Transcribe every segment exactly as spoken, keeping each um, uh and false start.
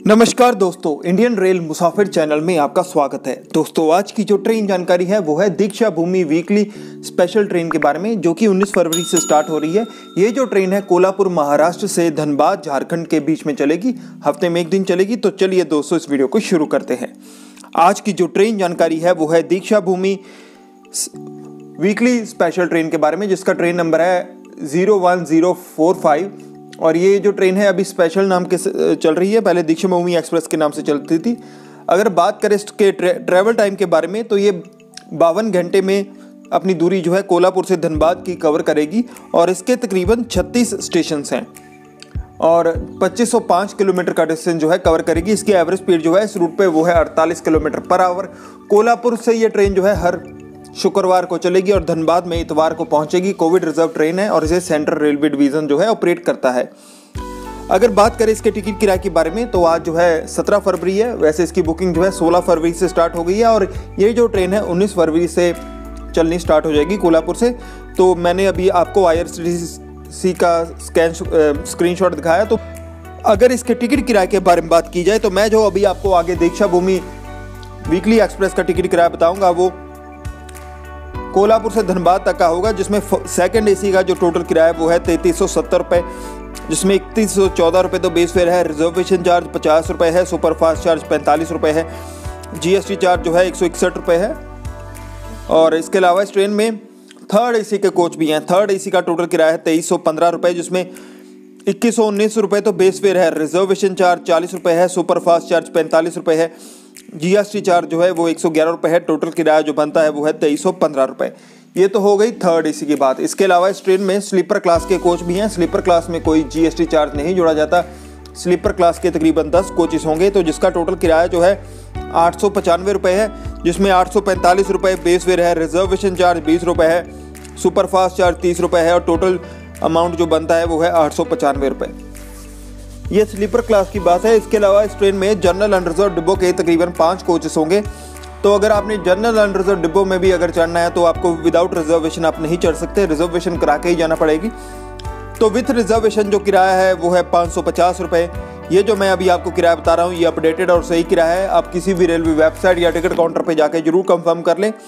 नमस्कार दोस्तों, Indian rail मुसाफिर channel में आपका स्वागत है। दोस्तों, आज की जो ट्रेन जानकारी है वो है Deeksha Bhoomi weekly special train के बारे में, जो कि उन्नीस फरवरी से स्टार्ट हो रही है। ये जो ट्रेन है कोल्हापुर महाराष्ट्र से धनबाद झारखंड के बीच में चलेगी, हफ्ते में एक दिन चलेगी। तो चलिए दोस्तों, इस वीडियो को शुरू करते हैं। आज की जो ट्रेन जानकारी है वो है Deeksha Bhoomi weekly special train के बारे में, जिसका ट्रेन नंबर है zero one zero four five. और ये जो ट्रेन है अभी स्पेशल नाम के चल रही है, पहले दीक्षा भूमि एक्सप्रेस के नाम से चलती थी। अगर बात करें इसके ट्रे, ट्रैवल टाइम के बारे में, तो ये बावन घंटे में अपनी दूरी जो है कोल्हापुर से धनबाद की कवर करेगी। और इसके तकरीबन छत्तीस स्टेशन हैं और पच्चीस सौ पाँच किलोमीटर का डिस्टेंस जो है कवर करेगी। इसकी एवरेज स्पीड जो है इस रूट पे वो है अड़तालीस किलोमीटर पर आवर। कोल्हापुर से ये ट्रेन जो है हर शुक्रवार को चलेगी और धनबाद में इतवार को पहुंचेगी। कोविड रिजर्व ट्रेन है और इसे सेंट्रल रेलवे डिवीजन जो है ऑपरेट करता है। अगर बात करें इसके टिकट किराए के बारे में, तो आज जो है सत्रह फरवरी है। वैसे इसकी बुकिंग जो है सोलह फरवरी से स्टार्ट हो गई है और ये जो ट्रेन है उन्नीस फरवरी से चलनी स्टार्ट हो जाएगी कोल्हापुर से। तो मैंने अभी आपको I R C T C का स्कैन स्क्रीनशॉट दिखाया। तो अगर इसके टिकट किराए के बारे में बात की जाए, तो मैं जो अभी आपको आगे दीक्षा भूमि वीकली एक्सप्रेस का टिकट किराया बताऊंगा वो कोल्हापुर से धनबाद तक का होगा, जिसमें सेकंड एसी का जो टोटल किराया वो है तैंतीस सौ सत्तर रुपये, जिसमें इकतीस सौ चौदह रुपये तो बेस फेयर है। रिजर्वेशन चार्ज पचास रुपये है, सुपरफास्ट चार्ज पैंतालीस रुपये है, जीएसटी चार्ज जो है एक सौ इकसठ रुपये है। और इसके अलावा इस ट्रेन में थर्ड एसी के कोच भी हैं। थर्ड एसी का टोटल किराया है तेईस सौ पंद्रह रुपये, जिसमें इक्कीस सौ उन्नीस रुपये तो बेस फेयर है। रिजर्वेशन चार्ज चालीस रुपये है, सुपरफास्ट चार्ज पैंतालीस रुपये है, जीएसटी चार्ज जो है वो एक सौ ग्यारह रुपये है। टोटल किराया जो बनता है वो है तेईस सौ पंद्रह रुपये। ये तो हो गई थर्ड एसी की बात। इसके अलावा इस ट्रेन में स्लीपर क्लास के कोच भी हैं। स्लीपर क्लास में कोई जीएसटी चार्ज नहीं जोड़ा जाता। स्लीपर क्लास के तकरीबन दस कोचेस होंगे, तो जिसका टोटल किराया जो है आठ सौ पचानवे रुपये है, जिसमें आठ सौ पैंतालीस रुपये बेस फेयर है। रिजर्वेशन चार्ज बीस रुपये है, सुपरफास्ट चार्ज तीस रुपये है और टोटल अमाउंट जो बनता है वो है आठ सौ पचानवे रुपये। ये स्लीपर क्लास की बात है। इसके अलावा इस ट्रेन में जनरल अनरिजर्व डिब्बों के तकरीबन पाँच कोचेस होंगे। तो अगर आपने जनरल अनरिजर्व डिब्बों में भी अगर चढ़ना है तो आपको विदाउट रिजर्वेशन आप नहीं चढ़ सकते, रिजर्वेशन करा के ही जाना पड़ेगी। तो विथ रिजर्वेशन जो किराया है वो है पाँच सौ पचास रुपये। ये जो मैं अभी आपको किराया बता रहा हूँ ये अपडेटेड और सही किराया है। आप किसी भी रेलवे वेबसाइट या टिकट काउंटर पर जाके जरूर कंफर्म कर लें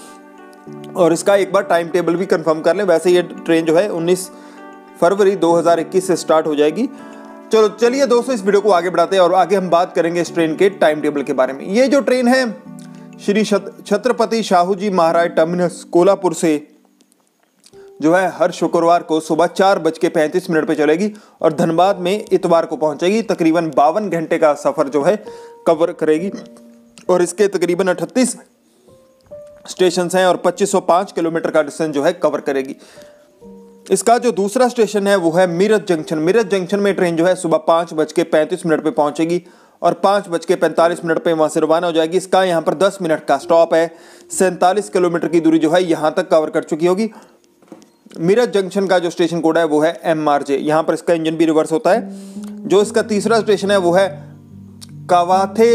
और इसका एक बार टाइम टेबल भी कंफर्म कर लें। वैसे ये ट्रेन जो है उन्नीस फरवरी दो हज़ार इक्कीस से स्टार्ट हो जाएगी। चलो चलिए दोस्तों, इस वीडियो को आगे बढ़ाते हैं और आगे हम बात करेंगे इस ट्रेन के टाइम टेबल के बारे में। ये जो ट्रेन है श्री छत्रपति शाहू जी महाराज टर्मिनस कोल्हापुर से जो है हर शुक्रवार को सुबह चार बज के पैंतीस मिनट पर चलेगी और धनबाद में इतवार को पहुंचेगी। तकरीबन बावन घंटे का सफर जो है कवर करेगी और इसके तकरीबन अठतीस स्टेशन हैं और पच्चीस सौ पाँच किलोमीटर का डिस्टेंस जो है कवर करेगी। इसका जो दूसरा स्टेशन है वो है मीरठ जंक्शन। मीरठ जंक्शन में ट्रेन जो है सुबह पाँच बज के पैंतीस मिनट पर पहुंचेगी और पाँच बज के पैंतालीस मिनट पर वहाँ से रवाना हो जाएगी। इसका यहाँ पर दस मिनट का स्टॉप है। सैंतालीस किलोमीटर की दूरी जो है यहाँ तक कवर कर चुकी होगी। मीरठ जंक्शन का जो स्टेशन कोड है वो है एम आर जे। यहाँ पर इसका इंजन भी रिवर्स होता है। जो इसका तीसरा स्टेशन है वो है कावाथे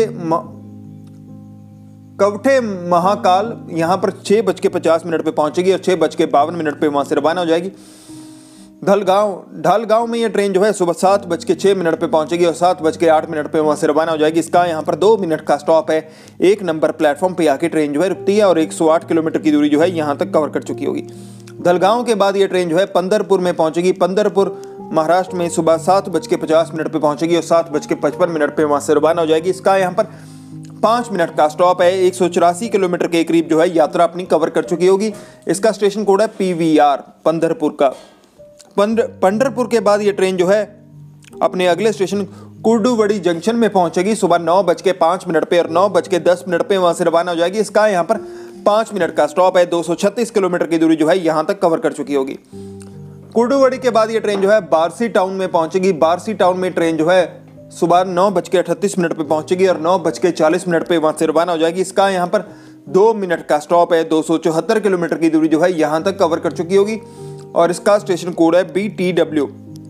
कवठे महाकाल। यहाँ पर छः बज के पचास मिनट पर पहुँचेगी और छः बज के बावन मिनट पर वहाँ से रवाना हो जाएगी। धलगांव ढालगांव में ये ट्रेन जो है सुबह सात बज के छः मिनट पर पहुँचेगी और सात बज के आठ मिनट पर वहाँ से रवाना हो जाएगी। इसका यहाँ पर दो मिनट का स्टॉप है। एक नंबर प्लेटफॉर्म पे आके ट्रेन जो है रुकती है और एक सौ आठ किलोमीटर की दूरी जो है यहाँ तक कवर कर चुकी होगी। धलगांव के बाद ये ट्रेन जो है पंदरपुर में पहुँचेगी। पंदरपुर महाराष्ट्र में सुबह सात बज के पचास मिनट पर पहुँचेगी और सात बज के पचपन मिनट पर वहाँ से रवाना हो जाएगी। इसका यहाँ पर पाँच मिनट का स्टॉप है। एक सौ चौरासी किलोमीटर के करीब जो है यात्रा अपनी कवर कर चुकी होगी। इसका स्टेशन कोड है पी वी आर पंदरपुर का। पंडरपुर के बाद ये ट्रेन जो है अपने अगले स्टेशन कुर्डुवड़ी जंक्शन में पहुंचेगी सुबह नौ बज के पाँच मिनट पे और नौ बज के दस मिनट पे वहां से रवाना हो जाएगी। इसका यहाँ पर पाँच मिनट का स्टॉप है। दो सौ छत्तीस किलोमीटर की दूरी जो है यहाँ तक कवर कर चुकी होगी। कुर्डुवड़ी के बाद ये ट्रेन जो है बारसी टाउन में पहुंचेगी। बारसी टाउन में ट्रेन जो है सुबह नौ बज के अठतीस मिनट पर पहुंचेगी और नौ बज के चालीस मिनट पर वहां से रवाना हो जाएगी। इसका यहाँ पर दो मिनट का स्टॉप है। दो सौ चौहत्तर किलोमीटर की दूरी जो है यहाँ तक कवर कर चुकी होगी और इसका स्टेशन कोड है B T W.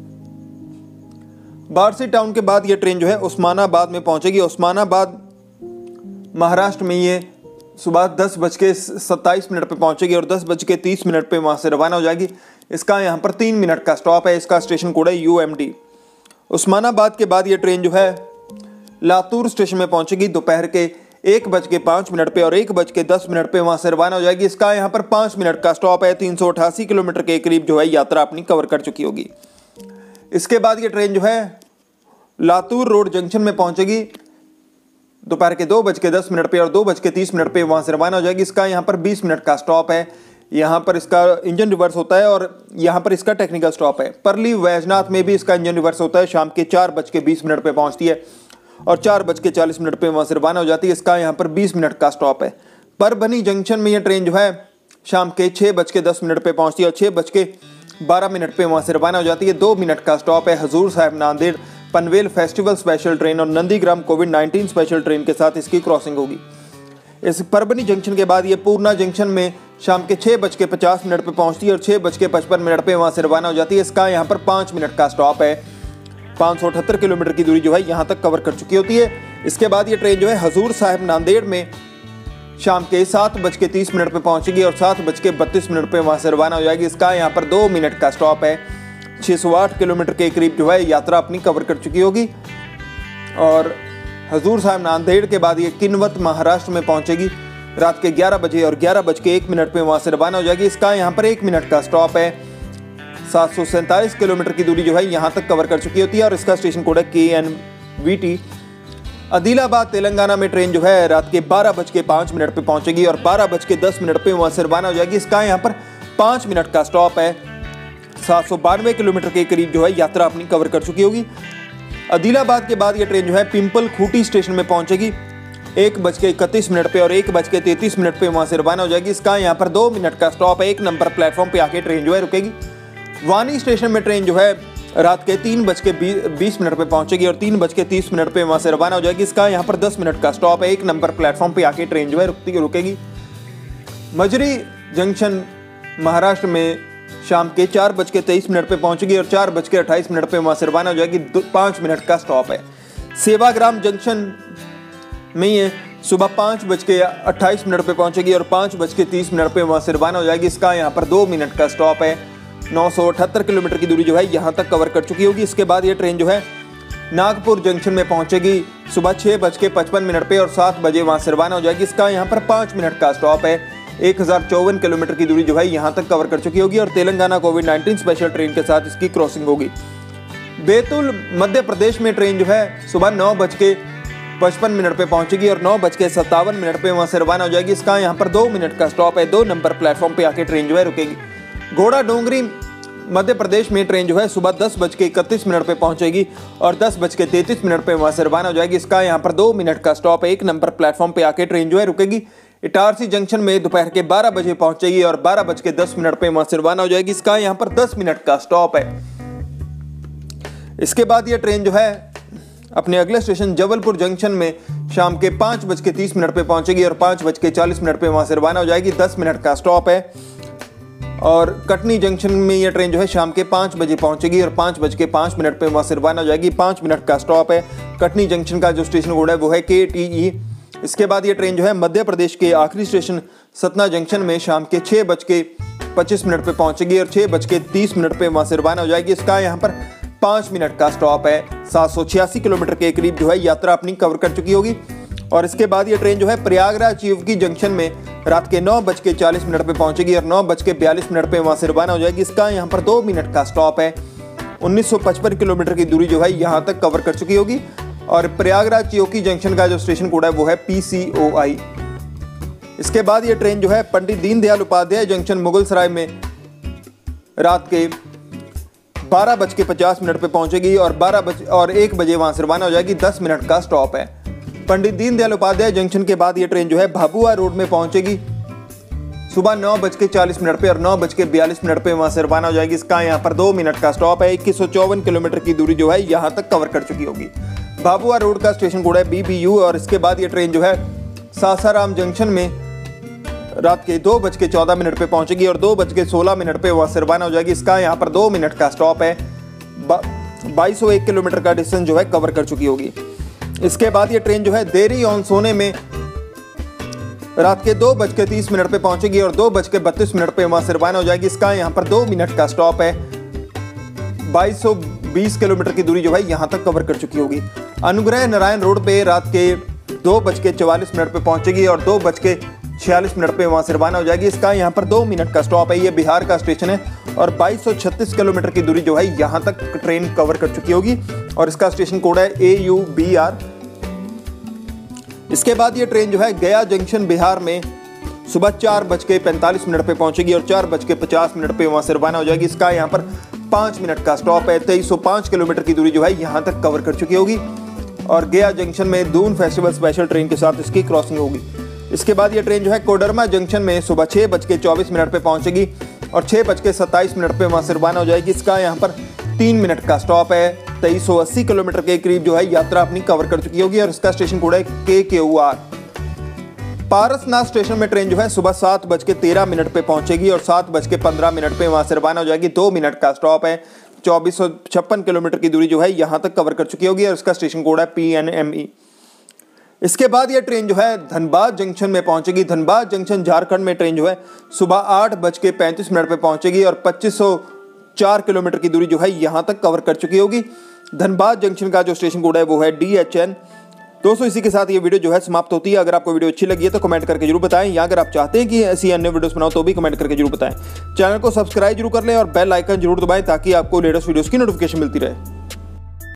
Barsi town के बाद ये ट्रेन जो है उस्मानाबाद में पहुंचेगी। उस्मानाबाद महाराष्ट्र में ये सुबह दस बज के सत्ताईस मिनट पर पहुंचेगी और दस बज के तीस मिनट पर वहां से रवाना हो जाएगी। इसका यहाँ पर तीन मिनट का स्टॉप है। इसका स्टेशन कोड है यू एम डी। उस्मानाबाद के बाद ये ट्रेन जो है लातूर स्टेशन में पहुंचेगी दोपहर के एक बज के पाँच मिनट पे और एक बज के दस मिनट पे वहां से रवाना हो जाएगी। इसका यहाँ पर पाँच मिनट का स्टॉप है। तीन सौ अठासी किलोमीटर के करीब जो है यात्रा अपनी कवर कर चुकी होगी। इसके बाद ये ट्रेन जो है लातूर रोड जंक्शन में पहुंचेगी दोपहर के दो बज के दस मिनट पे और दो बज के तीस मिनट पे वहां से रवाना हो जाएगी। इसका यहाँ पर बीस मिनट का स्टॉप है। यहाँ पर इसका इंजन रिवर्स होता है और यहाँ पर इसका टेक्निकल स्टॉप है। परली वैजनाथ में भी इसका इंजन रिवर्स होता है। शाम के चार बज के बीस मिनट पे पहुंचती है और चार बज के चालीस मिनट पे वहां से रवाना हो जाती है। इसका यहाँ पर बीस मिनट का स्टॉप है। परभनी जंक्शन में यह ट्रेन जो है शाम के छः बज के दस मिनट पे पहुंचती है और छः बज के बारह मिनट पे वहां से रवाना हो जाती है। दो मिनट का स्टॉप है। Hazur Sahib Nanded Panvel festival special train और Nandigram covid nineteen special train के साथ इसकी क्रॉसिंग होगी। इस परभनी जंक्शन के बाद ये पूर्णा जंक्शन में शाम के छः बज के पचास मिनट पर पहुंचती है और छः बज के पचपन मिनट पर वहाँ से रवाना हो जाती है। इसका यहाँ पर पाँच मिनट का स्टॉप है। पाँच सौ अठहत्तर किलोमीटर की दूरी जो है यहाँ तक कवर कर चुकी होती है। इसके बाद ये ट्रेन जो है हजूर साहिब नांदेड़ में शाम के सात बज के तीस मिनट पर पहुँचेगी और सात बज के बत्तीस मिनट पर वहाँ से रवाना हो जाएगी। इसका यहाँ पर दो मिनट का स्टॉप है। छः सौ आठ किलोमीटर के करीब जो है यात्रा अपनी कवर कर चुकी होगी। और हजूर साहिब नांदेड़ के बाद ये किन्वत महाराष्ट्र में पहुंचेगी रात के ग्यारह बजे और ग्यारह बज के एक मिनट पे वहां से रवाना हो जाएगी। इसका यहाँ पर एक मिनट का स्टॉप है। सात सौ सैंतालीस किलोमीटर की दूरी जो है यहाँ तक कवर कर चुकी होती है और इसका स्टेशन कोड है K N V T. Adilabad Telangana में ट्रेन जो है रात के बारह बज के पाँच मिनट पर पहुँचेगी और बारह बज के दस मिनट पर वहाँ से रवाना हो जाएगी। इसका यहाँ पर पाँच मिनट का स्टॉप है। सात सौ बानवे किलोमीटर के करीब जो है यात्रा अपनी कवर कर चुकी होगी। आदिलाबाद के बाद ये ट्रेन जो है पिंपल खूंटी स्टेशन में पहुंचेगी एक बज के इकतीस मिनट पे और एक बज के तैंतीस मिनट पे वहां से रवाना हो जाएगी। इसका यहाँ पर दो मिनट का स्टॉप है। एक नंबर प्लेटफॉर्म पे आके ट्रेन जो है रुकेगी। वानी स्टेशन में ट्रेन जो है रात के तीन बज के बीस मिनट पे पहुंचेगी और तीन बज के तीस मिनट पे वहां से रवाना हो जाएगी। इसका यहाँ पर दस मिनट का स्टॉप है। एक नंबर प्लेटफॉर्म पे आके ट्रेन जो है रुकती रुकेगी। मजरी जंक्शन महाराष्ट्र में शाम के चार बज के तेईस मिनट पे पहुंचेगी और चार बज के अट्ठाईस मिनट पे वहां से रवाना हो जाएगी। पाँच मिनट का स्टॉप है। सेवाग्राम जंक्शन में ये सुबह पाँच बज के अट्ठाईस मिनट पे पहुंचेगी और पाँच बज के तीस मिनट पे वहां से रवाना हो जाएगी। इसका यहाँ पर दो मिनट का स्टॉप है। नौ सौ अठहत्तर किलोमीटर की दूरी जो है यहाँ तक कवर कर चुकी होगी। इसके बाद ये ट्रेन जो है नागपुर जंक्शन में पहुंचेगी सुबह छः बज के पचपन मिनट पे और सात बजे वहां से रवाना हो जाएगी। इसका यहाँ पर पाँच मिनट का स्टॉप है। एक हज़ार चौवन किलोमीटर की दूरी जो है यहाँ तक कवर कर चुकी होगी और Telangana covid nineteen special train के साथ इसकी क्रॉसिंग होगी। बैतूल मध्य प्रदेश में ट्रेन जो है सुबह नौ बज के पचपन मिनट पे पहुंचेगी और नौ बज के सत्तावन मिनट पे वहाँ से रवाना हो जाएगी। इसका यहाँ पर दो मिनट का स्टॉप है। दो नंबर प्लेटफॉर्म पे आके ट्रेन जो है रुकेगी। घोड़ा डोंगरी मध्य प्रदेश में ट्रेन जो है सुबह दस बज के इकतीस मिनट पे पहुंचेगी और दस बज के तैंतीस मिनट पे वहाँ से रवाना हो जाएगी। इसका यहाँ पर दो मिनट का स्टॉप है। एक नंबर प्लेटफॉर्म पे आके ट्रेन जो है रुकेगी। इटारसी जंक्शन में दोपहर के बारह बजे पहुंचेगी और बारह बज के दस मिनट पे वहां से रवाना हो जाएगी। इसका यहाँ पर दस मिनट का स्टॉप है। इसके बाद ये ट्रेन जो है अपने अगले स्टेशन जबलपुर जंक्शन में शाम के पाँच बज के तीस मिनट पे पहुंचेगी और पाँच बज के चालीस मिनट पे वहां से रवाना हो जाएगी। दस मिनट का स्टॉप है। और कटनी जंक्शन में ये ट्रेन जो है शाम के पाँच बजे पहुंचेगी और पाँच बज के पाँच मिनट पे वहां से रवाना हो जाएगी। पाँच मिनट का स्टॉप है। कटनी जंक्शन का जो स्टेशन कोड है वो है के टी ई। इसके बाद ये ट्रेन जो है मध्य प्रदेश के आखिरी स्टेशन सतना जंक्शन में शाम के छः बज के पच्चीस मिनट पे पहुंचेगी और छः बज के तीस मिनट पे वहां से रवाना हो जाएगी। इसका यहाँ पर पाँच मिनट का स्टॉप है। सात सौ छियासी किलोमीटर के करीब जो है यात्रा अपनी कवर कर चुकी होगी। और इसके बाद ये ट्रेन जो है प्रयागराज चिवकी जंक्शन में रात के नौ बज के चालीस मिनट पर पहुंचेगी और नौ बज के बयालीस मिनट पर वहाँ से रवाना हो जाएगी। इसका यहाँ पर दो मिनट का स्टॉप है। उन्नीस सौ पचपन किलोमीटर की दूरी जो है यहाँ तक कवर कर चुकी होगी। और प्रयागराज चियोकी जंक्शन का जो स्टेशन कोड है वो है पी सी ओ आई। इसके बाद ये ट्रेन जो है पंडित दीनदयाल उपाध्याय जंक्शन मुगलसराय में रात के बारह बज के पचास मिनट पर पहुंचेगी और बारह बज और एक बजे वहां से रवाना हो जाएगी। दस मिनट का स्टॉप है। पंडित दीनदयाल उपाध्याय जंक्शन के बाद ये ट्रेन जो है भाबुआ रोड में पहुंचेगी सुबह नौ बज के चालीस मिनट पे और नौ बज के बयालीस मिनट पे वहां से रवाना हो जाएगी। इसका यहाँ पर दो मिनट का स्टॉप है। इक्कीस सौ चौवन किलोमीटर की दूरी जो है यहाँ तक कवर कर चुकी होगी। भाबुआ रोड का स्टेशन कोड है बी बी यू। और इसके बाद ये ट्रेन जो है सासाराम जंक्शन में रात के दो बज के चौदह मिनट पे पहुंचेगी और दो बज के सोलह मिनट पे वहां से रवाना हो जाएगी। इसका यहाँ पर दो मिनट का स्टॉप है। बाईस सौ एक किलोमीटर का डिस्टेंस जो है कवर कर चुकी होगी। इसके बाद ये ट्रेन जो है देरी ऑन सोने में रात के दो बज के तीस मिनट पे पहुंचेगी और दो बज के बत्तीस मिनट पे वहां से रवाना हो जाएगी। इसका यहाँ पर दो मिनट का स्टॉप है। बाईस सौ बीस किलोमीटर की दूरी जो है यहाँ तक कवर कर चुकी होगी। अनुग्रह नारायण रोड पे रात के दो बज के चवालीस मिनट पे पहुंचेगी और दो बज के छियालीस मिनट पे वहां से रवाना हो जाएगी। इसका यहाँ पर दो मिनट का स्टॉप है। ये बिहार का स्टेशन है और बाईस सौ छत्तीस किलोमीटर की दूरी जो है यहाँ तक ट्रेन कवर कर चुकी होगी और इसका स्टेशन कोड है ए यू बी आर। इसके बाद ये ट्रेन जो है गया जंक्शन बिहार में सुबह चार बज के पैंतालीस मिनट पे पहुंचेगी और चार बज के पचास मिनट पे वहां से रवाना हो जाएगी। इसका यहाँ पर पाँच मिनट का स्टॉप है। तेईस सौ पाँच किलोमीटर की दूरी जो है यहाँ तक कवर कर चुकी होगी और गया जंक्शन में दून फेस्टिवल स्पेशल ट्रेन के साथ इसकी क्रॉसिंग होगी। इसके बाद ये ट्रेन जो है कोडरमा जंक्शन में सुबह छः बज के चौबीस मिनट पर पहुंचेगी और छः बज के सत्ताईस मिनट पर वहाँ से रवाना हो जाएगी। इसका यहाँ पर तीन मिनट का स्टॉप है। तेईस सौ अस्सी किलोमीटर के करीब जो है यात्रा अपनी कवर कर चुकी होगी और इसका स्टेशन कोड है K Q R. Parasnath station में ट्रेन जो है सुबह सात बज के तेरह मिनट पे पहुंचेगी और सात बज के पंद्रह मिनट पे वहां से रवाना हो जाएगी। दो मिनट का स्टॉप है। चौबीस सौ छप्पन किलोमीटर की दूरी जो है यहां तक कवर कर चुकी होगी और इसका स्टेशन कोड है पी एन एम ई। इसके बाद ये ट्रेन जो है धनबाद जंक्शन में पहुंचेगी। धनबाद जंक्शन झारखंड में ट्रेन जो है सुबह आठ बज के पैंतीस मिनट पे पहुंचेगी और पच्चीस सौ चार किलोमीटर की दूरी जो है यहां तक कवर कर चुकी होगी। धनबाद जंक्शन का जो स्टेशन कोड है वो है डी एच एन। दोस्तों इसी के साथ ये वीडियो जो है समाप्त होती है। अगर आपको वीडियो अच्छी लगी है तो कमेंट करके जरूर बताएं या अगर आप चाहते हैं कि ऐसी अन्य वीडियोस बनाओ तो भी कमेंट करके जरूर बताएं। चैनल को सब्सक्राइब जरूर कर लें और बेल आइकन जरूर दबाएं ताकि आपको लेटेस्ट वीडियोस की नोटिफिकेशन मिलती रहे।